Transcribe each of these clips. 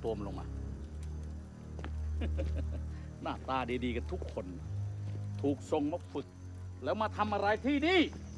ตัวมันลงมา หน้าตาดีๆกันทุกคนถูกส่งมาฝึกแล้วมาทำอะไรที่นี่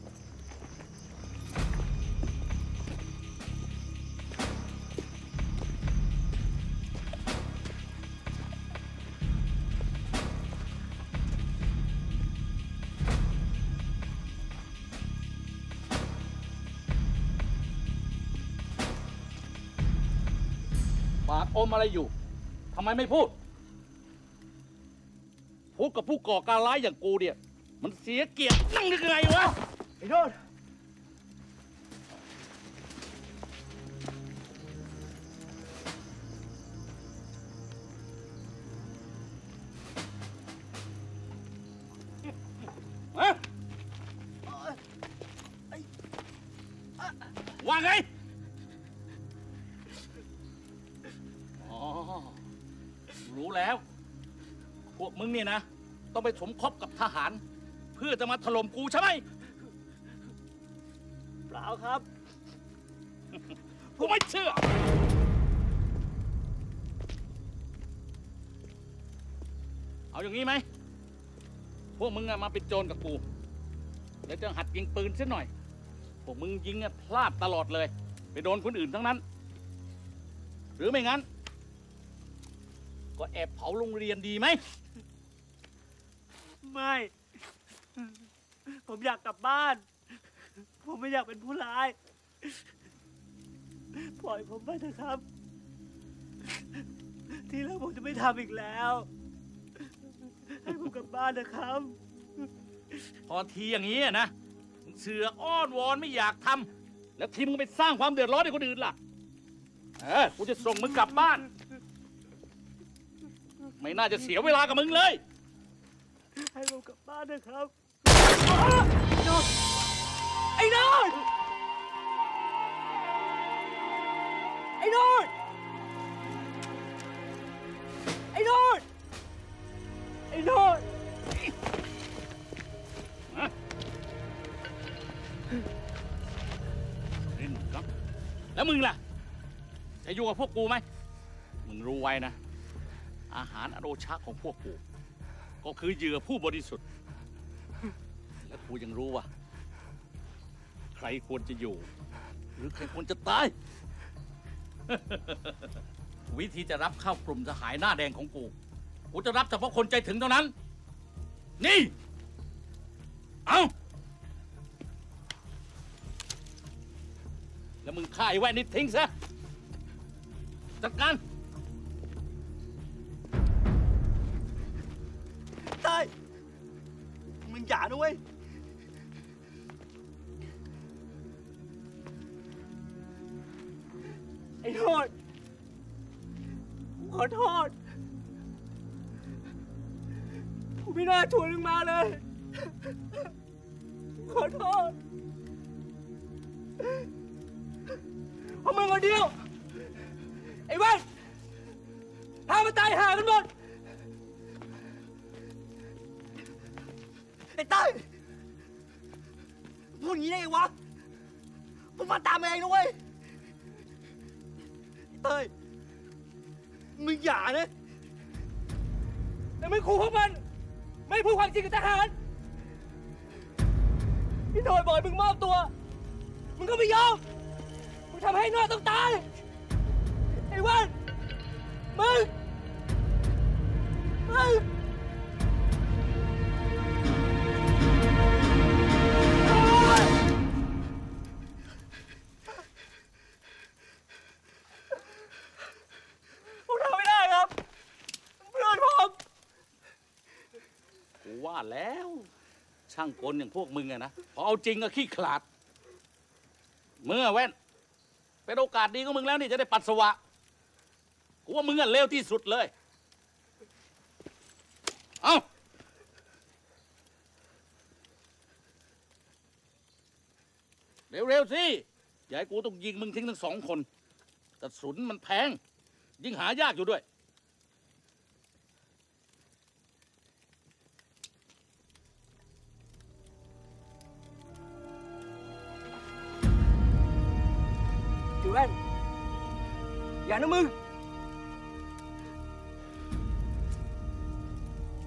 ปากอมอะไรอยู่ทำไมไม่พูดพูดกับผู้ก่อการร้ายอย่างกูเนี่ยมันเสียเกียรตินั่งยังไงวะไอ้โดนว่าไงอ๋อรู้แล้วพวกมึงเนี่ยนะต้องไปสมคบกับทหารเพื่อจะมาถล่มกูใช่ไหมเปล่าครับกูไม่เชื่อเอาอย่างนี้ไหมพวกมึงมาเป็นโจรกับกูแล้วจะหัดยิงปืนซะหน่อยพวกมึงยิงพลาดตลอดเลยไปโดนคนอื่นทั้งนั้นหรือไม่งั้นก็แอบเผาโรงเรียนดีไหมไม่ผมอยากกลับบ้านผมไม่อยากเป็นผู้ร้ายปล่อยผมไปเถอะครับทีหลังผมจะไม่ทำอีกแล้วให้ผมกลับบ้านนะครับพอทีอย่างนี้นะเสือกอ้อนวอนไม่อยากทำแล้วทีมึงไปสร้างความเดือดร้อนให้คนอื่นล่ะกูจะส่งมึงกลับบ้านไม่น่าจะเสียเวลากับมึงเลยให้ผมกลับบ้านนะครับไอ้นนท์ไอ้นนท์ไอ้นนท์ไอ้นนท์แล้วมึงล่ะจะอยู่กับพวกกูไหมมึงรู้ไว้นะอาหารอโรชะของพวกกูก็คือเหยื่อผู้บริสุทธิ์และกูยังรู้ว่าใครควรจะอยู่หรือใครควรจะตาย วิธีจะรับเข้ากลุ่มทหารหน้าแดงของกูจะรับเฉพาะคนใจถึงเท่านั้นนี่เอาแล้วมึงฆ่าไอ้แว่นนี่ทิ้งซะจัดการตายมึงอย่านะเว้ยไอ้โทษขอโทษกูไม่น่าชวนมึงมาเลยขอโทษเพราะมึงคนเดียวไอ้แว่นพามาตายหากันหมดไอ้เต้ยพูดอย่างนี้ได้ไงวะพวกมันตามเองนะเว้ยไอ้เต้ยมึงอย่านะแต่มึงขู่พวกมันไม่พูดความจริงกับทหารพี่โดยบอกมึงมอบตัวมึงก็ไม่ยอมมึงทำให้น้อยต้องตายไอ้วันมึงผมทำไม่ได้ครับเพื่อนผมกูว่าแล้วช่างกลอย่างพวกมึงอะนะพอเอาจริงก็ขี้ขลาดเมื่อแว่นเป็นโอกาสดีของมึงแล้วนี่จะได้ปัสสาวะกูว่ามึงอะเลวที่สุดเลยเอาเร็วๆสิอย่าให้กูต้องยิงมึงทิ้งทั้ง2 คนกระสุนมันแพงยิ่งหายากอยู่ด้วยถือแว่นอย่านะมึง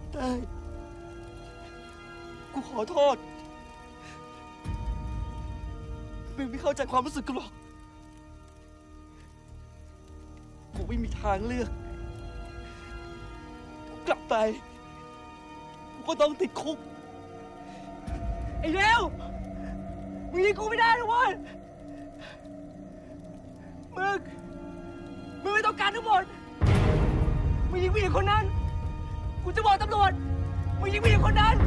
ได้กูขอโทษมึงไม่เข้าใจความรู้สึกกูหรอกกูไม่มีทางเลือกกูกลับไปกูก็ต้องติดคุกไอ้เลวมึงยิงกูไม่ได้นะเว้ยมึงไม่ต้องการทั้งหมดมึงยิงผู้หญิงคนนั้นกูจะบอกตำรวจมึงยิงผู้หญิงคนนั้น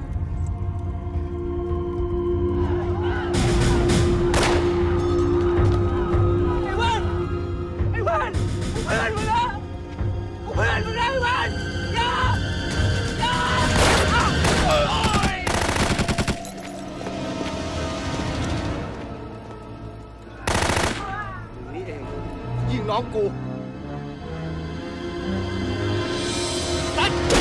ไอ้วันกูเพื่อนมึงนะกูเพื่อนมึงนะไอ้วันอย่าโอ๊ยนี่เองยิงน้องกูตัด